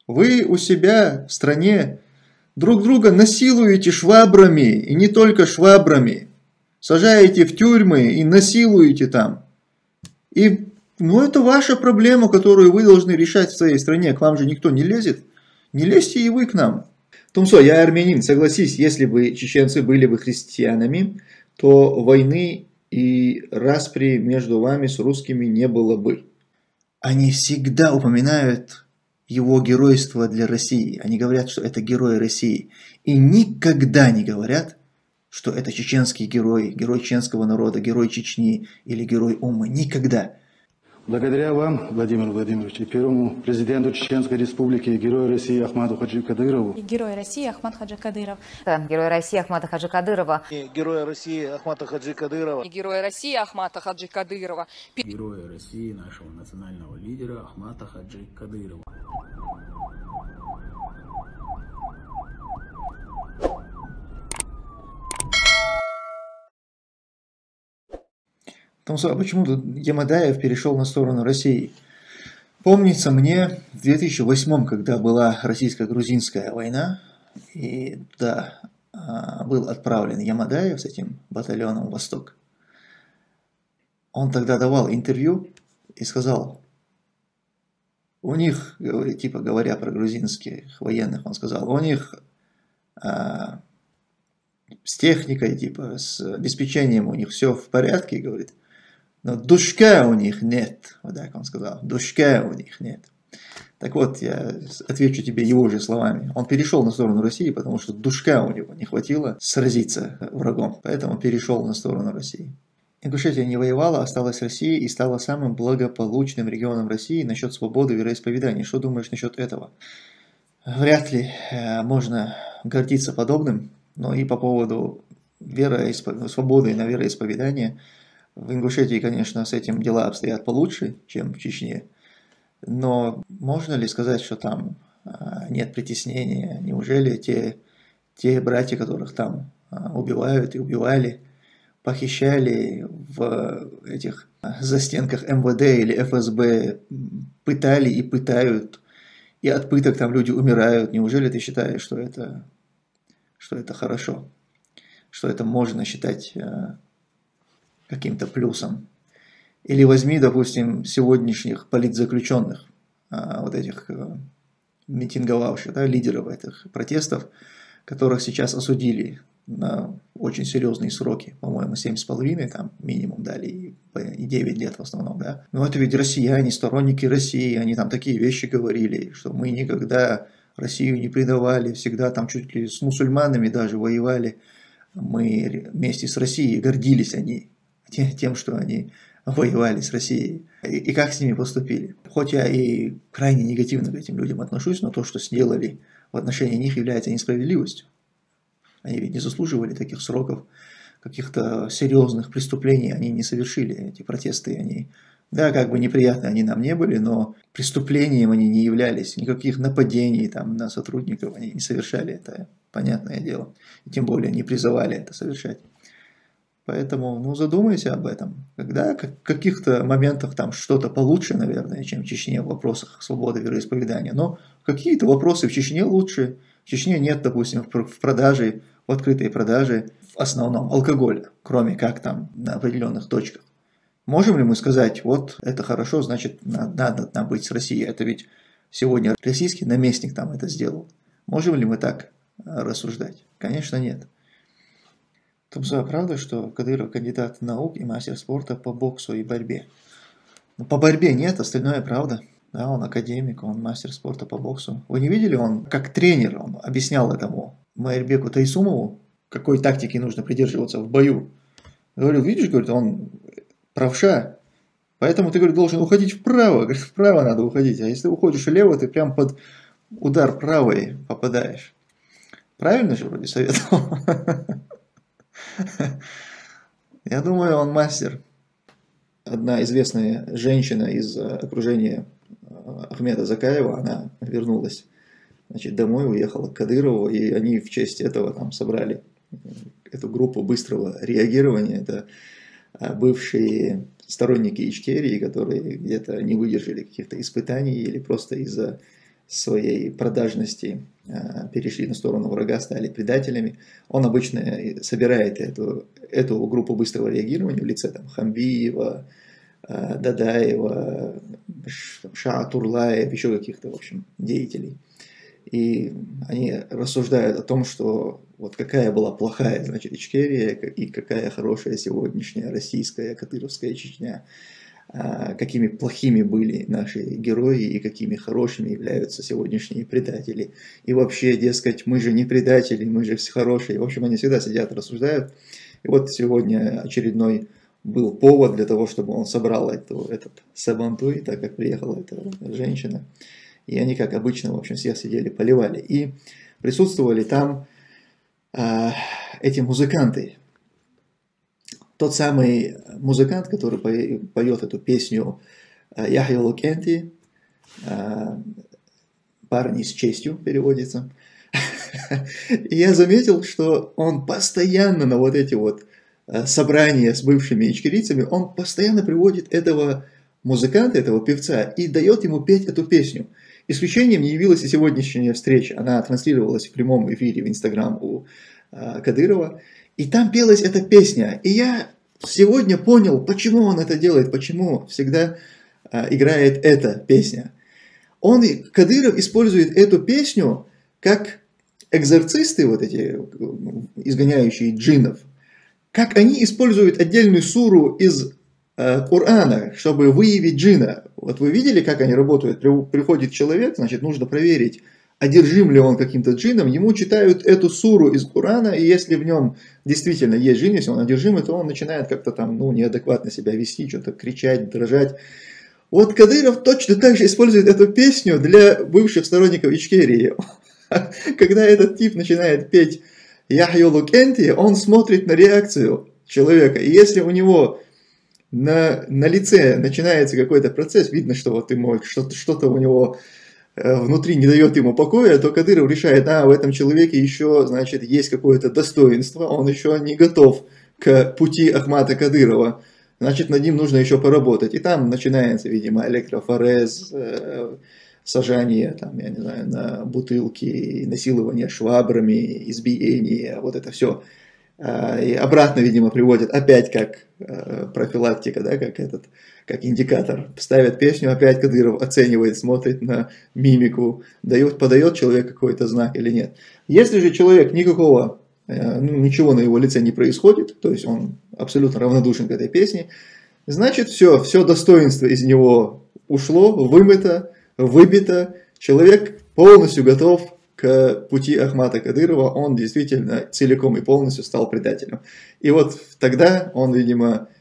Вы у себя в стране друг друга насилуете швабрами, и не только швабрами. Сажаете в тюрьмы и насилуете там. И это ваша проблема, которую вы должны решать в своей стране. К вам же никто не лезет. Не лезьте и вы к нам. Тумсо, я армянин, согласись, если бы чеченцы были бы христианами, то войны и распри между вами с русскими не было бы. Они всегда упоминают его геройство для России. Они говорят, что это герой России. И никогда не говорят, что это чеченский герой, герой чеченского народа, герой Чечни или герой Умы. Никогда. Благодаря вам, Владимир Владимирович, и первому президенту Чеченской Республики, герою России Ахмаду Хаджи Кадырову. И герой России Ахмад Хаджи Кадыров. Герой России Ахмада Хаджи Кадырова. Героя России Ахмата Хаджи Кадырова. Героя России Ахмата Хаджи Кадырова. Героя России нашего национального лидера Ахмата Хаджи Кадырова. Тумсо, а почему-то Ямадаев перешел на сторону России. Помнится мне в 2008, когда была российско-грузинская война, и туда был отправлен Ямадаев с этим батальоном «Восток». Он тогда давал интервью и сказал, у них, типа говоря про грузинских военных, он сказал, у них с техникой, типа с обеспечением у них все в порядке, говорит. Но душка у них нет, вот так он сказал, душка у них нет. Так вот, я отвечу тебе его же словами. Он перешел на сторону России, потому что душка у него не хватило сразиться врагом, поэтому перешел на сторону России. Ингушетия не воевала, осталась Россия и стала самым благополучным регионом России насчет свободы вероисповедания. Что думаешь насчет этого? Вряд ли можно гордиться подобным, но и по поводу свободы на вероисповедание. В Ингушетии, конечно, с этим дела обстоят получше, чем в Чечне. Но можно ли сказать, что там нет притеснения? Неужели те братья, которых там убивают и убивали, похищали в этих застенках МВД или ФСБ, пытали и пытают, и от пыток там люди умирают? Неужели ты считаешь, что это хорошо? Что это можно считать каким-то плюсом? Или возьми, допустим, сегодняшних политзаключенных, вот этих митинговавших, да, лидеров этих протестов, которых сейчас осудили на очень серьезные сроки, по-моему, 7,5 там минимум дали, и 9 лет в основном, да. Но это ведь россияне, сторонники России, они там такие вещи говорили, что мы никогда Россию не предавали, всегда там чуть ли с мусульманами даже воевали, мы вместе с Россией гордились они тем, что они воевали с Россией. И как с ними поступили. Хоть я и крайне негативно к этим людям отношусь, но то, что сделали в отношении них, является несправедливостью. Они ведь не заслуживали таких сроков, каких-то серьезных преступлений они не совершили. Эти протесты, они, да, как бы неприятны они нам не были, но преступлением они не являлись. Никаких нападений там на сотрудников они не совершали, это понятное дело. И тем более не призывали это совершать. Поэтому, задумайся об этом. Когда в каких-то моментах там что-то получше, наверное, чем в Чечне в вопросах свободы вероисповедания. Но какие-то вопросы в Чечне лучше. В Чечне нет, допустим, в продаже, в открытой продаже в основном алкоголя, кроме как там на определенных точках. Можем ли мы сказать, вот это хорошо, значит надо нам быть с Россией? Это ведь сегодня российский наместник там это сделал. Можем ли мы так рассуждать? Конечно, нет. Тумсо, правда, что Кадыров кандидат наук и мастер спорта по боксу и борьбе? По борьбе нет, остальное правда. Да, он академик, он мастер спорта по боксу. Вы не видели, он как тренер он объяснял этому Майрбеку Тайсумову, какой тактики нужно придерживаться в бою. Говорю, видишь, говорит, он правша, поэтому ты, говорит, должен уходить вправо. Говорит, вправо надо уходить, а если уходишь влево, ты прям под удар правой попадаешь. Правильно же вроде советовал? Я думаю, он мастер. Одна известная женщина из окружения Ахмеда Закаева, она вернулась, значит, домой, уехала к Кадырову, и они в честь этого там собрали эту группу быстрого реагирования. Это бывшие сторонники Ичкерии, которые где-то не выдержали каких-то испытаний или просто из-за своей продажности перешли на сторону врага, стали предателями. Он обычно собирает эту группу быстрого реагирования в лице там, Хамбиева, Дадаева, Шаатурлаев, еще каких-то, в общем, деятелей. И они рассуждают о том, что вот какая была плохая, значит, Ичкерия и какая хорошая сегодняшняя российская кадыровская Чечня. Какими плохими были наши герои и какими хорошими являются сегодняшние предатели. И вообще, дескать, мы же не предатели, мы же все хорошие. В общем, они всегда сидят, рассуждают. И вот сегодня очередной был повод для того, чтобы он собрал этот сабантуй, так как приехала эта женщина. И они, как обычно, в общем, все сидели, поливали. И присутствовали там эти музыканты. Тот самый музыкант, который поет эту песню «Яхья Лукенти», «Парни с честью» переводится. И я заметил, что он постоянно на вот эти вот собрания с бывшими ичкерийцами, он постоянно приводит этого музыканта, этого певца, и дает ему петь эту песню. Исключением не явилась и сегодняшняя встреча. Она транслировалась в прямом эфире в Инстаграм у Кадырова. И там пелась эта песня. И я сегодня понял, почему он это делает, почему всегда играет эта песня. Кадыров использует эту песню как экзорцисты, вот эти изгоняющие джиннов, как они используют отдельную суру из Корана, чтобы выявить джина. Вот вы видели, как они работают? Приходит человек, значит, нужно проверить, одержим ли он каким-то джином, ему читают эту суру из Корана, и если в нем действительно есть джин, если он одержимый, то он начинает как-то там, неадекватно себя вести, что-то кричать, дрожать. Вот Кадыров точно так же использует эту песню для бывших сторонников Ичкерии. Когда этот тип начинает петь «Яхью Лукенти», он смотрит на реакцию человека, и если у него на лице начинается какой-то процесс, видно, что вот что-то у него внутри не дает ему покоя, то Кадыров решает, в этом человеке еще, значит, есть какое-то достоинство, он еще не готов к пути Ахмата Кадырова, значит, над ним нужно еще поработать. И там начинается, видимо, электрофорез, сажание, там, я не знаю, на бутылки, насилование швабрами, избиение, вот это все. И обратно, видимо, приводят опять как профилактика, да, как индикатор. Ставят песню, опять Кадыров оценивает, смотрит на мимику, подает человек какой-то знак или нет. Если же человек ничего на его лице не происходит, то есть он абсолютно равнодушен к этой песне, значит все достоинство из него ушло, вымыто, выбито, человек полностью готов к пути Ахмата Кадырова, он действительно целиком и полностью стал предателем. И вот тогда он, видимо,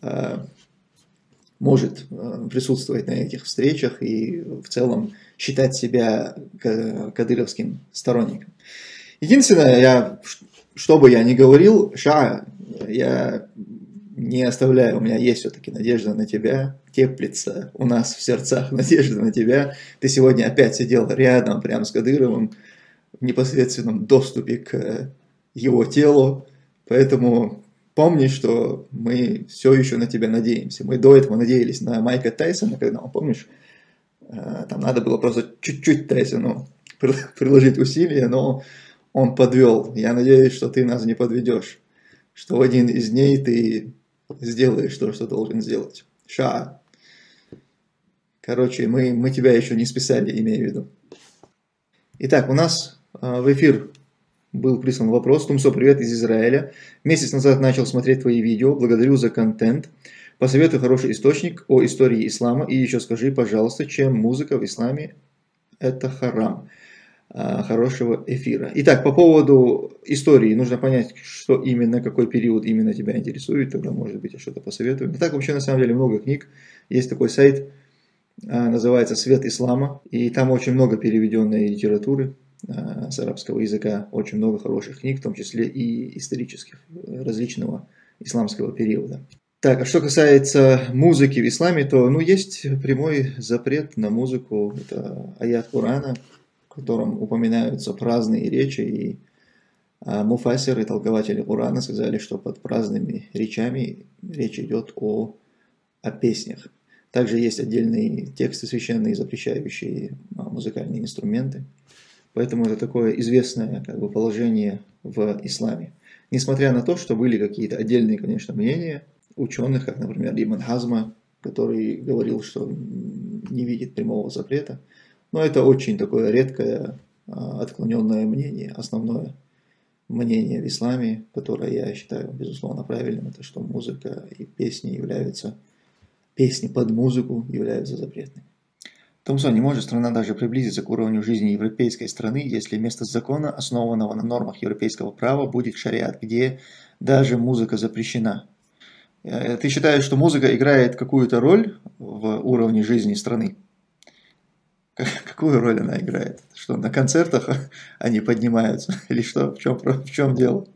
может присутствовать на этих встречах и в целом считать себя кадыровским сторонником. Единственное, что бы я ни говорил, я не оставляю, у меня есть все-таки надежда на тебя, теплится у нас в сердцах надежда на тебя. Ты сегодня опять сидел рядом, прямо с Кадыровым, в непосредственном доступе к его телу, поэтому помни, что мы все еще на тебя надеемся. Мы до этого надеялись на Майка Тайсона, когда, помнишь, там надо было просто чуть-чуть Тайсону приложить усилия, но он подвел. Я надеюсь, что ты нас не подведешь, что в один из дней ты сделаешь то, что должен сделать. Короче, мы тебя еще не списали, имею в виду. Итак, у нас в эфир был прислан вопрос. Тумсо, привет из Израиля. Месяц назад начал смотреть твои видео. Благодарю за контент. Посоветуй хороший источник о истории ислама. И еще скажи, пожалуйста, чем музыка в исламе это харам. Хорошего эфира. Итак, по поводу истории нужно понять, что именно, какой период именно тебя интересует. Тогда, может быть, я что-то посоветую. Не так вообще, на самом деле, много книг. Есть такой сайт, называется «Свет ислама». И там очень много переведенной литературы с арабского языка, очень много хороших книг, в том числе и исторических, различного исламского периода. Так, а что касается музыки в исламе, то есть прямой запрет на музыку, это аят Корана, в котором упоминаются праздные речи, и муфассиры, толкователи Корана, сказали, что под праздными речами речь идет о песнях. Также есть отдельные тексты священные, запрещающие музыкальные инструменты. Поэтому это такое известное как бы, положение в исламе. Несмотря на то, что были какие-то отдельные, конечно, мнения ученых, как, например, Ибн Хазма, который говорил, что не видит прямого запрета. Но это очень такое редкое, отклоненное мнение. Основное мнение в исламе, которое я считаю, безусловно, правильным, это что музыка и песни под музыку являются запретными. Томсон, не может страна даже приблизиться к уровню жизни европейской страны, если вместо закона, основанного на нормах европейского права, будет шариат, где даже музыка запрещена. Ты считаешь, что музыка играет какую-то роль в уровне жизни страны? Какую роль она играет? Что, на концертах они поднимаются? Или что? В чем дело?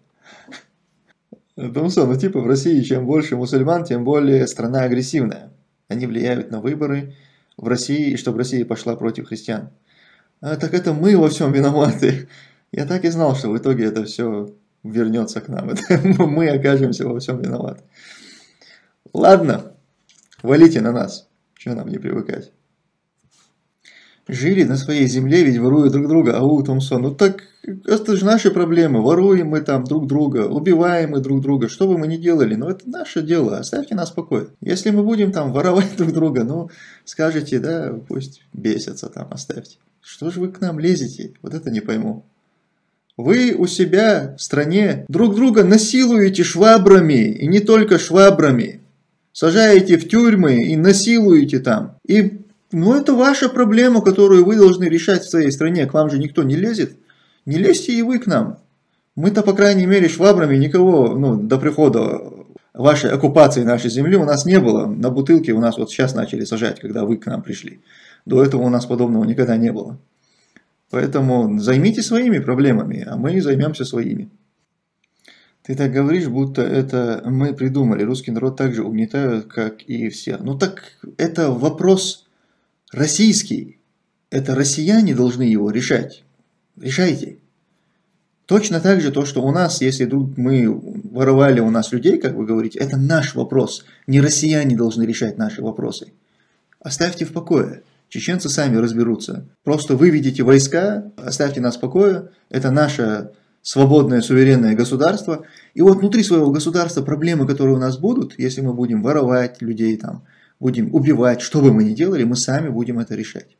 Томсон, в России чем больше мусульман, тем более страна агрессивная. Они влияют на выборы в России, и чтобы Россия пошла против христиан. Так это мы во всем виноваты. Я так и знал, что в итоге это все вернется к нам. Мы окажемся во всем виноваты. Ладно, валите на нас. Чего нам не привыкать? Жили на своей земле, ведь воруют друг друга. Ау, Томсон, ну так это же наши проблемы. Воруем мы там друг друга, убиваем мы друг друга. Что бы мы ни делали, но это наше дело. Оставьте нас в покое. Если мы будем там воровать друг друга, ну скажете, да, пусть бесятся там, оставьте. Что же вы к нам лезете? Вот это не пойму. Вы у себя в стране друг друга насилуете швабрами, и не только швабрами. Сажаете в тюрьмы и насилуете там. И ну, это ваша проблема, которую вы должны решать в своей стране. К вам же никто не лезет. Не лезьте и вы к нам. Мы-то, по крайней мере, швабрами никого, до прихода вашей оккупации нашей земли у нас не было. На бутылке у нас вот сейчас начали сажать, когда вы к нам пришли. До этого у нас подобного никогда не было. Поэтому займитесь своими проблемами, а мы займемся своими. Ты так говоришь, будто это мы придумали. Русский народ так же угнетают, как и все. Ну так это вопрос российский. Это россияне должны его решать. Решайте. Точно так же то, что у нас, если вдруг мы воровали у нас людей, как вы говорите, это наш вопрос. Не россияне должны решать наши вопросы. Оставьте в покое. Чеченцы сами разберутся. Просто выведите войска, оставьте нас в покое. Это наше свободное, суверенное государство. И вот внутри своего государства проблемы, которые у нас будут, если мы будем воровать людей, там, будем убивать, что бы мы ни делали, мы сами будем это решать.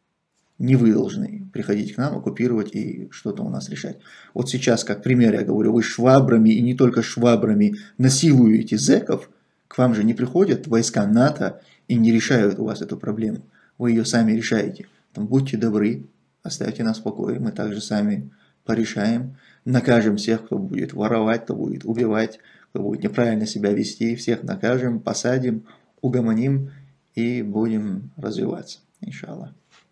Не вы должны приходить к нам, оккупировать и что-то у нас решать. Вот сейчас, как пример, я говорю, вы швабрами и не только швабрами насилуете зэков, к вам же не приходят войска НАТО и не решают у вас эту проблему. Вы ее сами решаете. Там, будьте добры, оставьте нас в покое, мы также сами порешаем. Накажем всех, кто будет воровать, кто будет убивать, кто будет неправильно себя вести. Всех накажем, посадим, угомоним и будем развиваться. Иншаллах.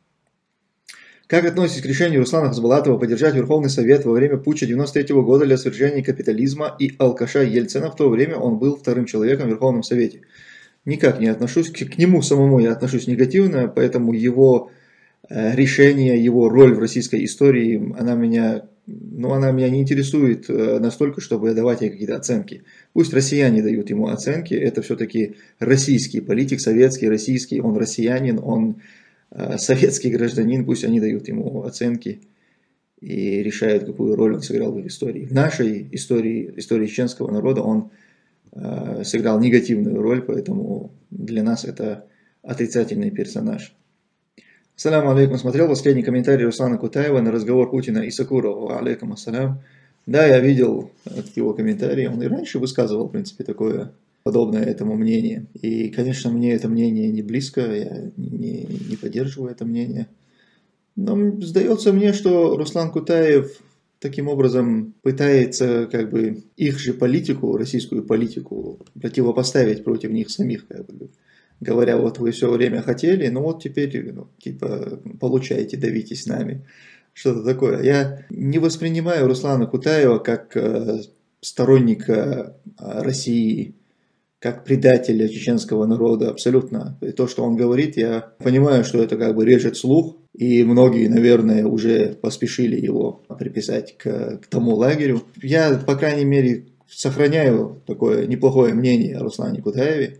Как относитесь к решению Руслана Хасбулатова поддержать Верховный Совет во время путча 1993 года для свержения капитализма и алкаша Ельцина? В то время он был вторым человеком в Верховном Совете. Никак не отношусь к нему самому, я отношусь негативно, поэтому его решение, его роль в российской истории, она меня не интересует настолько, чтобы давать ей какие-то оценки. Пусть россияне дают ему оценки, это все-таки российский политик, советский, российский, он россиянин, он советский гражданин, пусть они дают ему оценки и решают, какую роль он сыграл в истории. В нашей истории чеченского народа он сыграл негативную роль, поэтому для нас это отрицательный персонаж. Ассаламу алейкум. Смотрел последний комментарий Руслана Кутаева на разговор Путина и Сакурова. Алейкум ассалям. Да, я видел его комментарии. Он и раньше высказывал, в принципе, такое подобное этому мнение. И, конечно, мне это мнение не близко, я не поддерживаю это мнение. Но сдается мне, что Руслан Кутаев таким образом пытается их же политику, российскую политику, противопоставить против них самих, говоря, вот вы все время хотели, но вот теперь, получайте, давитесь с нами. Что-то такое. Я не воспринимаю Руслана Кутаева как сторонника России, как предателя чеченского народа, абсолютно. И то, что он говорит, я понимаю, что это режет слух, и многие, наверное, уже поспешили его приписать к тому лагерю. Я, по крайней мере, сохраняю такое неплохое мнение о Руслане Кутаеве.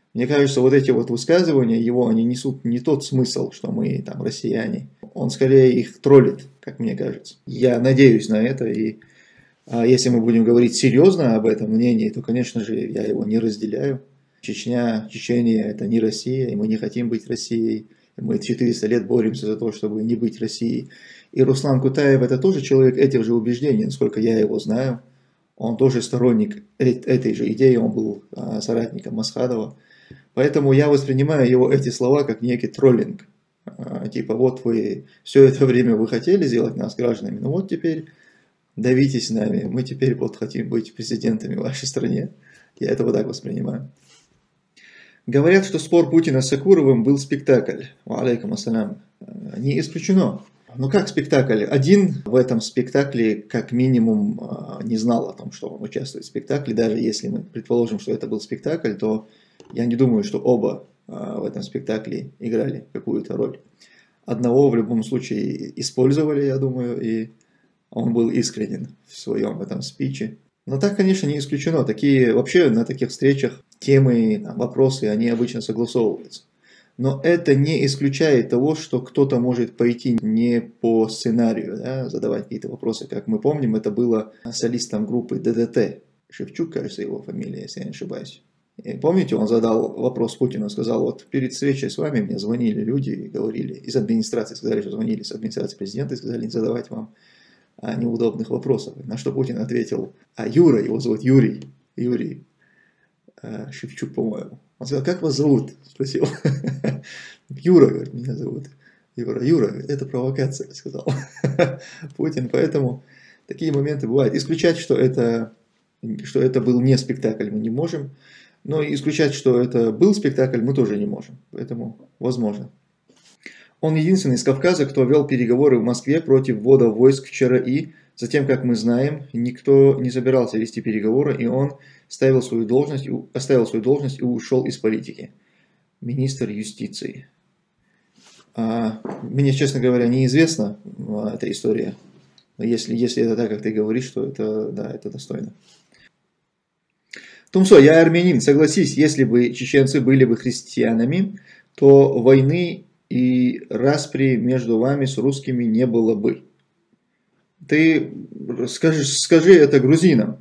Мне кажется, вот эти вот высказывания его, они несут не тот смысл, что мы там россияне. Он скорее их троллит, как мне кажется. Я надеюсь на это, и если мы будем говорить серьезно об этом мнении, то, конечно же, я его не разделяю. Чечения – это не Россия, и мы не хотим быть Россией. Мы 400 лет боремся за то, чтобы не быть Россией. И Руслан Кутаев – это тоже человек этих же убеждений, насколько я его знаю. Он тоже сторонник этой же идеи, он был соратником Масхадова. Поэтому я воспринимаю его эти слова как некий троллинг. Типа, вот вы все это время вы хотели сделать нас гражданами, ну вот теперь давитесь с нами, мы теперь вот хотим быть президентами в вашей стране. Я это вот так воспринимаю. Говорят, что спор Путина с Сакуровым был спектакль. Алейкум ассалям. Не исключено. Ну как спектакль? Один в этом спектакле как минимум не знал о том, что он участвует в спектакле. Даже если мы предположим, что это был спектакль, то я не думаю, что оба в этом спектакле играли какую-то роль. Одного в любом случае использовали, я думаю, и он был искренен в своем этом спиче. Но так, конечно, не исключено. Вообще на таких встречах темы, вопросы, они обычно согласовываются. Но это не исключает того, что кто-то может пойти не по сценарию, да, задавать какие-то вопросы. Как мы помним, это было солистом группы ДДТ. Шевчук, кажется, его фамилия, если я не ошибаюсь. И помните, он задал вопрос Путину, сказал, вот перед встречей с вами мне звонили люди и говорили, из администрации сказали, что звонили с администрации президента и сказали не задавать вам неудобных вопросов. На что Путин ответил, Юра, его зовут Юрий Шевчук, по-моему. Он сказал, как вас зовут? Спросил. Юра, говорит, меня зовут. Юра, это провокация, сказал Путин. Поэтому такие моменты бывают. Исключать, что это был не спектакль, мы не можем. Но исключать, что это был спектакль, мы тоже не можем. Поэтому возможно. Он единственный из Кавказа, кто вел переговоры в Москве против ввода войск в ЧРИ. Затем, как мы знаем, никто не собирался вести переговоры, и он оставил свою должность и ушел из политики. Министр юстиции. Мне, честно говоря, неизвестна эта история. Но если это так, как ты говоришь, то это достойно. Тумсо, я армянин, согласись, если бы чеченцы были бы христианами, то войны и распри между вами с русскими не было бы. Ты скажи это грузинам.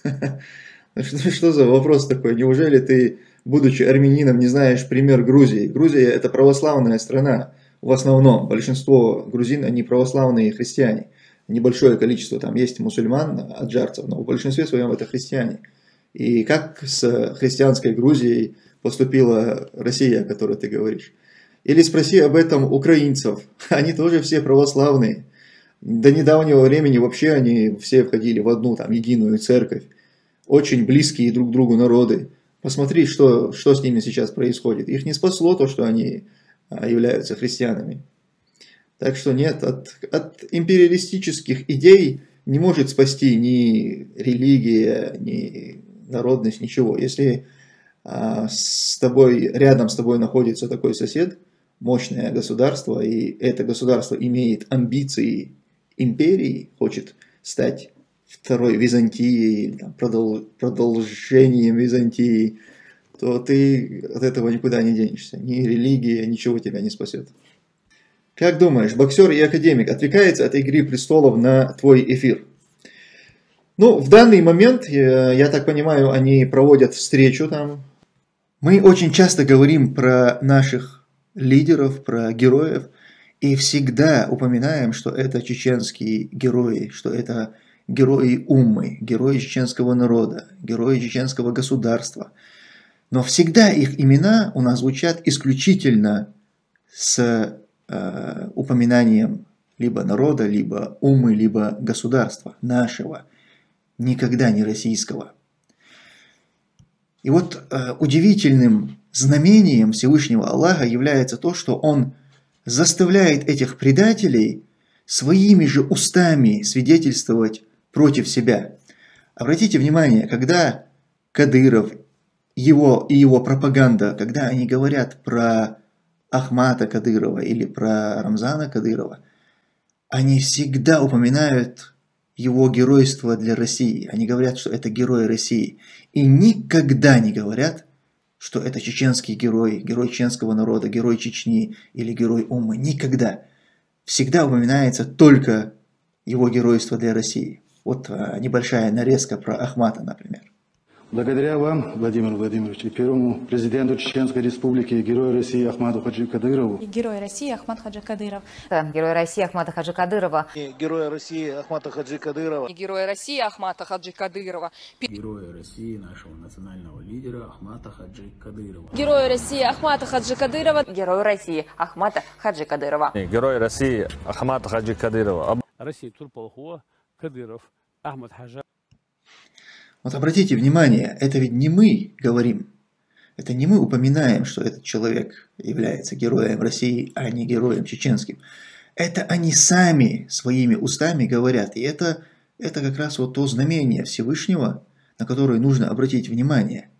Что за вопрос такой? Неужели ты, будучи армянином, не знаешь пример Грузии? Грузия – это православная страна. В основном большинство грузин, они православные христиане. Небольшое количество там есть мусульман, аджарцев, но в большинстве своем это христиане. И как с христианской Грузией поступила Россия, о которой ты говоришь? Или спроси об этом украинцев. Они тоже все православные. До недавнего времени вообще они все входили в одну там единую церковь. Очень близкие друг к другу народы. Посмотри, что с ними сейчас происходит. Их не спасло то, что они являются христианами. Так что нет, от империалистических идей не может спасти ни религия, ни народность, ничего. Если рядом с тобой находится такой сосед, мощное государство, и это государство имеет амбиции империи, хочет стать второй Византией, продолжением Византии, то ты от этого никуда не денешься. Ни религия, ничего тебя не спасет. Как думаешь, боксер и академик отвлекается от «Игры престолов» на твой эфир? Ну, в данный момент, я так понимаю, они проводят встречу там. Мы очень часто говорим про наших лидеров, про героев, и всегда упоминаем, что это чеченские герои, что это герои уммы, герои чеченского народа, герои чеченского государства. Но всегда их имена у нас звучат исключительно с упоминанием либо народа, либо уммы, либо государства нашего, никогда не российского. И вот удивительным знамением Всевышнего Аллаха является то, что Он заставляет этих предателей своими же устами свидетельствовать против себя. Обратите внимание, когда Кадыров и его пропаганда, когда они говорят про Ахмата Кадырова или про Рамзана Кадырова, они всегда упоминают его геройство для России. Они говорят, что это герой России. И никогда не говорят что это чеченский герой, герой чеченского народа, герой Чечни или герой Уммы. Никогда. Всегда упоминается только его геройство для России. Вот небольшая нарезка про Ахмата, например. Благодаря вам, Владимир Владимирович, и первому президенту Чеченской Республики, герою России Ахмаду Хаджи Кадырову, И Герой России Ахмад Хаджи Кадыров. Героя России Ахмата Хаджи Кадырова. И Героя России Ахмата Хаджи Кадырова. И Героя России Ахмата Хаджи Кадырова. Героя России, нашего национального лидера Ахмата Хаджи Кадырова. Героя России Ахмата Хаджи Кадырова. Герою России Ахмата Хаджи Кадырова. Герой России Ахмата Хаджи Кадырова. Россия Турпалхуа, Кадыров, Ахмад Хаджа. Вот обратите внимание, это ведь не мы говорим, это не мы упоминаем, что этот человек является героем России, а не героем чеченским. Это они сами своими устами говорят, и это как раз вот то знамение Всевышнего, на которое нужно обратить внимание.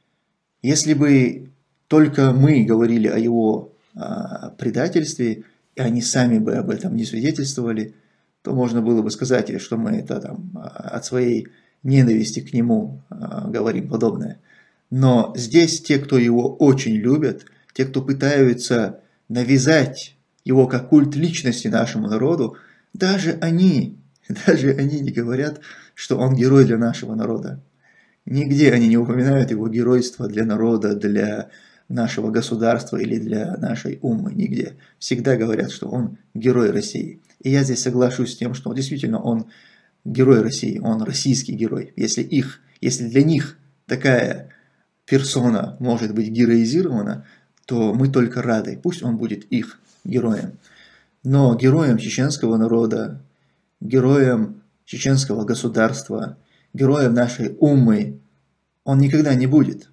Если бы только мы говорили о его предательстве, и они сами бы об этом не свидетельствовали, то можно было бы сказать, что мы это там от своей ненависти к нему говорим подобное. Но здесь те, кто его очень любят, те, кто пытаются навязать его как культ личности нашему народу, даже они не говорят, что он герой для нашего народа. Нигде они не упоминают его геройство для народа, для нашего государства или для нашей уммы. Нигде. Всегда говорят, что он герой России. И я здесь соглашусь с тем, что действительно он герой России, он российский герой. Если для них такая персона может быть героизирована, то мы только рады. Пусть он будет их героем. Но героем чеченского народа, героем чеченского государства, героем нашей уммы он никогда не будет.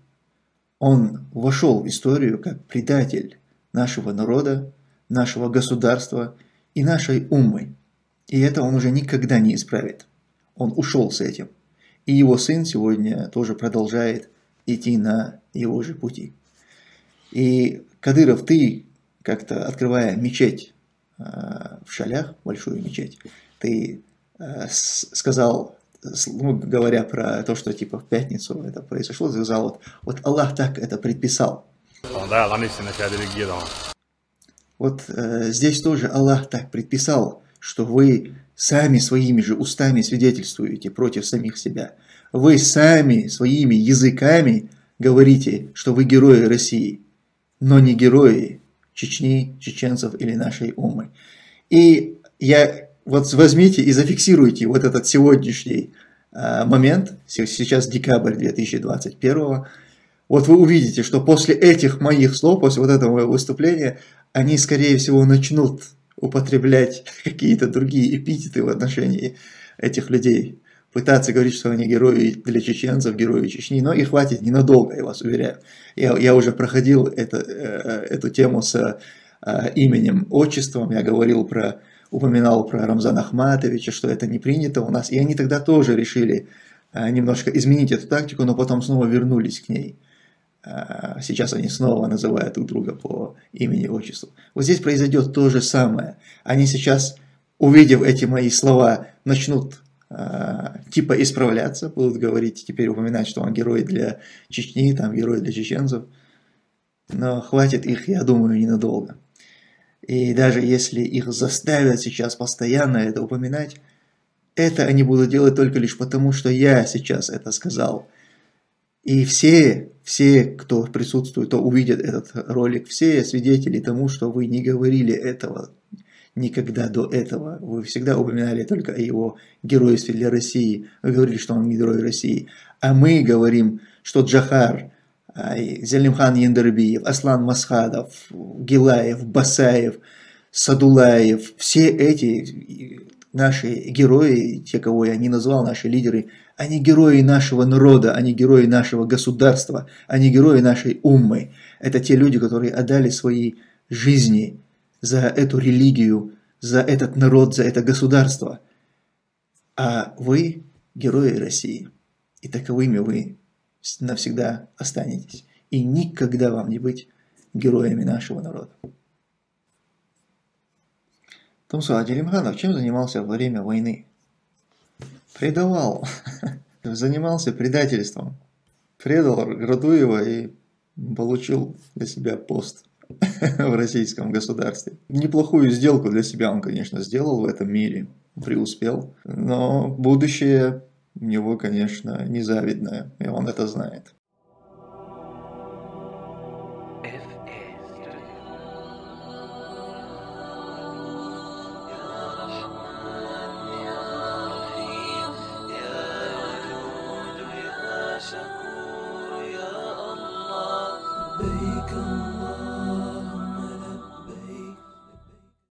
Он вошел в историю как предатель нашего народа, нашего государства и нашей уммы. И это он уже никогда не исправит. Он ушел с этим. И его сын сегодня тоже продолжает идти на его же пути. И, Кадыров, ты, как-то открывая мечеть в Шалях, большую мечеть, ты сказал, говоря про то, что типа в пятницу это произошло, ты сказал, вот Аллах так это предписал. Вот здесь тоже Аллах так предписал, что вы сами своими же устами свидетельствуете против самих себя. Вы сами своими языками говорите, что вы герои России, но не герои Чечни, чеченцев или нашей уммы. И вот возьмите и зафиксируйте вот этот сегодняшний момент, сейчас декабрь 2021, вот вы увидите, что после этих моих слов, после вот этого моего выступления, они, скорее всего, начнут употреблять какие-то другие эпитеты в отношении этих людей. Пытаться говорить, что они герои для чеченцев, герои Чечни, но и хватит ненадолго, я вас уверяю. Я уже проходил эту тему с именем, отчеством, я упоминал про Рамзана Ахматовича, что это не принято у нас, и они тогда тоже решили немножко изменить эту тактику, но потом снова вернулись к ней. Сейчас они снова называют друг друга по имени и отчеству. Вот здесь произойдет то же самое. Они сейчас, увидев эти мои слова, начнут типа исправляться, будут говорить, теперь упоминать, что он герой для Чечни, там герой для чеченцев. Но хватит их, я думаю, ненадолго. И даже если их заставят сейчас постоянно это упоминать, это они будут делать только лишь потому, что я сейчас это сказал. И все, кто присутствует, кто увидит этот ролик, все свидетели тому, что вы не говорили этого никогда до этого. Вы всегда упоминали только о его геройстве для России. Вы говорили, что он герой России. А мы говорим, что Джохар, Зелимхан Яндарбиев, Аслан Масхадов, Гилаев, Басаев, Садулаев, все эти наши герои, те, кого я не назвал, наши лидеры, они герои нашего народа, они герои нашего государства, они герои нашей уммы. Это те люди, которые отдали свои жизни за эту религию, за этот народ, за это государство. А вы герои России. И таковыми вы навсегда останетесь. И никогда вам не быть героями нашего народа. Тумсо Зелимханов чем занимался во время войны? Предавал. Занимался предательством. Предал Радуева и получил для себя пост в российском государстве. Неплохую сделку для себя он, конечно, сделал в этом мире, преуспел, но будущее у него, конечно, незавидное, и он это знает. بين